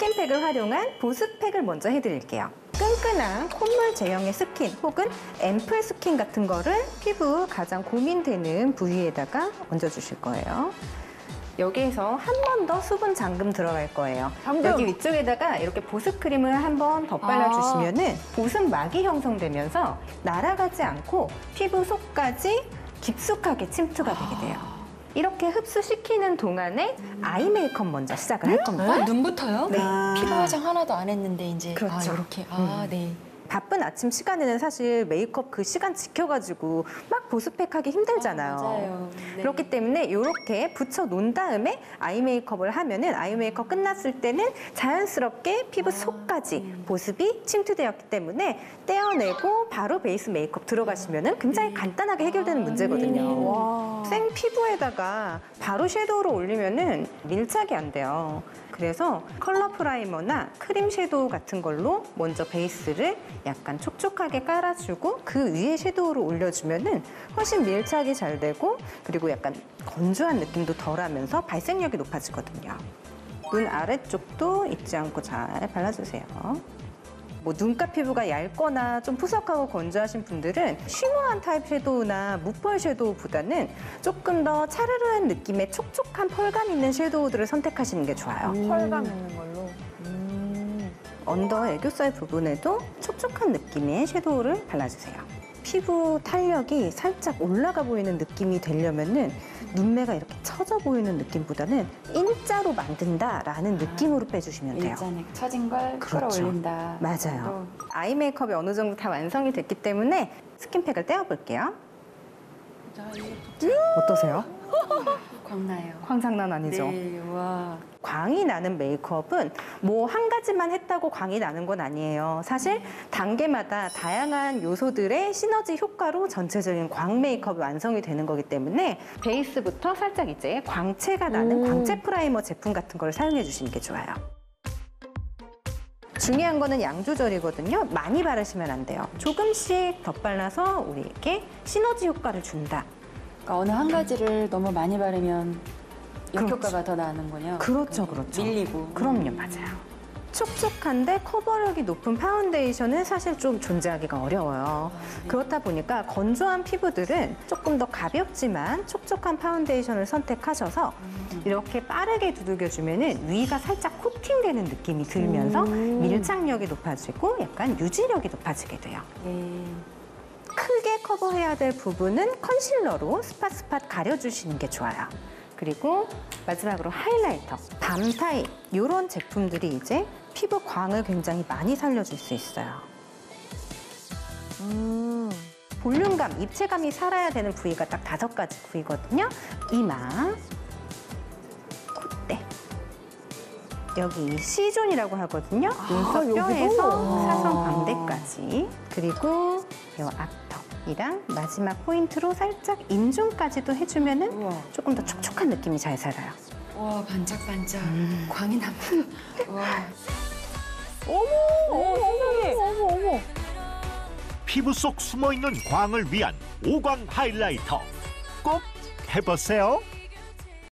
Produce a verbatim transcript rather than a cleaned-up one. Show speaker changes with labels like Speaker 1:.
Speaker 1: 스킨팩을 활용한 보습팩을 먼저 해드릴게요. 끈끈한 콧물 제형의 스킨 혹은 앰플 스킨 같은 거를 피부 가장 고민되는 부위에다가 얹어주실 거예요. 여기에서 한 번 더 수분 잠금 들어갈 거예요.
Speaker 2: 잠금.
Speaker 1: 여기 위쪽에다가 이렇게 보습 크림을 한 번 더 발라주시면은 보습막이 형성되면서 날아가지 않고 피부 속까지 깊숙하게 침투가 되게 돼요. 이렇게 흡수시키는 동안에 아이 메이크업 먼저 시작을 할 겁니다.
Speaker 3: 아, 눈부터요?
Speaker 1: 네.
Speaker 3: 피부 화장 하나도 안 했는데 이제
Speaker 1: 그렇죠.
Speaker 3: 아, 이렇게 아,
Speaker 1: 음.
Speaker 3: 네.
Speaker 1: 바쁜 아침 시간에는 사실 메이크업 그 시간 지켜가지고 막 보습팩하기 힘들잖아요.
Speaker 3: 아, 맞아요. 네.
Speaker 1: 그렇기 때문에 이렇게 붙여 놓은 다음에 아이 메이크업을 하면은 아이 메이크업 끝났을 때는 자연스럽게 피부 속까지 보습이 침투되었기 때문에 떼어내고 바로 베이스 메이크업 들어가시면은 굉장히 간단하게 해결되는 문제거든요.
Speaker 2: 와.
Speaker 1: 생 피부에다가 바로 섀도우를 올리면은 밀착이 안 돼요. 그래서 컬러 프라이머나 크림 섀도우 같은 걸로 먼저 베이스를 약간 촉촉하게 깔아주고 그 위에 섀도우를 올려주면은 훨씬 밀착이 잘 되고 그리고 약간 건조한 느낌도 덜하면서 발색력이 높아지거든요. 눈 아래쪽도 잊지 않고 잘 발라주세요. 뭐 눈가 피부가 얇거나 좀 푸석하고 건조하신 분들은 쉬머한 타입 섀도우나 무펄 섀도우보다는 조금 더 차르르한 느낌의 촉촉한 펄감 있는 섀도우들을 선택하시는 게 좋아요.
Speaker 2: 음. 펄감 있는 걸로. 음.
Speaker 1: 언더 애교살 부분에도 촉촉한 느낌의 섀도우를 발라주세요. 피부 탄력이 살짝 올라가 보이는 느낌이 되려면은 눈매가 이렇게 처져 보이는 느낌보다는 일자로 만든다라는 느낌으로 빼주시면 돼요.
Speaker 3: 일전에 처진 걸
Speaker 1: 그렇죠.
Speaker 3: 끌어올린다.
Speaker 1: 맞아요. 아이 메이크업이 어느 정도 다 완성이 됐기 때문에 스킨팩을 떼어볼게요. 어떠세요?
Speaker 3: 광나요.
Speaker 1: 광장난 아니죠?
Speaker 3: 네, 와.
Speaker 1: 광이 나는 메이크업은 뭐 한 가지만 했다고 광이 나는 건 아니에요. 사실 단계마다 다양한 요소들의 시너지 효과로 전체적인 광 메이크업이 완성이 되는 거기 때문에 베이스부터 살짝 이제 광채가 나는
Speaker 2: 음.
Speaker 1: 광채 프라이머 제품 같은 걸 사용해 주시는 게 좋아요. 중요한 거는 양 조절이거든요. 많이 바르시면 안 돼요. 조금씩 덧발라서 우리에게 시너지 효과를 준다.
Speaker 3: 그러니까 어느 한 가지를 너무 많이 바르면
Speaker 1: 그렇죠.
Speaker 3: 역효과가 더 나는군요.
Speaker 1: 그렇죠, 그렇죠.
Speaker 3: 밀리고.
Speaker 1: 그럼요, 맞아요. 촉촉한데 커버력이 높은 파운데이션은 사실 좀 존재하기가 어려워요. 그렇다 보니까 건조한 피부들은 조금 더 가볍지만 촉촉한 파운데이션을 선택하셔서 이렇게 빠르게 두들겨주면은 위가 살짝 코팅되는 느낌이 들면서
Speaker 2: 음.
Speaker 1: 밀착력이 높아지고 약간 유지력이 높아지게 돼요.
Speaker 3: 네.
Speaker 1: 크게 커버해야 될 부분은 컨실러로 스팟스팟 가려주시는 게 좋아요. 그리고 마지막으로 하이라이터, 밤 타입 이런 제품들이 이제 피부 광을 굉장히 많이 살려줄 수 있어요.
Speaker 2: 음.
Speaker 1: 볼륨감, 입체감이 살아야 되는 부위가 딱 다섯 가지 부위거든요. 이마, 콧대, 여기 C존이라고 하거든요. 눈썹
Speaker 2: 여기도?
Speaker 1: 뼈에서 사선
Speaker 2: 와.
Speaker 1: 광대까지, 그리고 이 앞턱이랑 마지막 포인트로 살짝 인중까지도 해주면은
Speaker 3: 우와.
Speaker 1: 조금 더 촉촉한 느낌이 잘 살아요.
Speaker 3: 와, 반짝반짝.
Speaker 1: 음.
Speaker 3: 광이 납니다. 와.
Speaker 2: 어머, 어머, 세상에. 어머, 어머.
Speaker 4: 피부 속 숨어있는 광을 위한 오광 하이라이터 꼭 해보세요.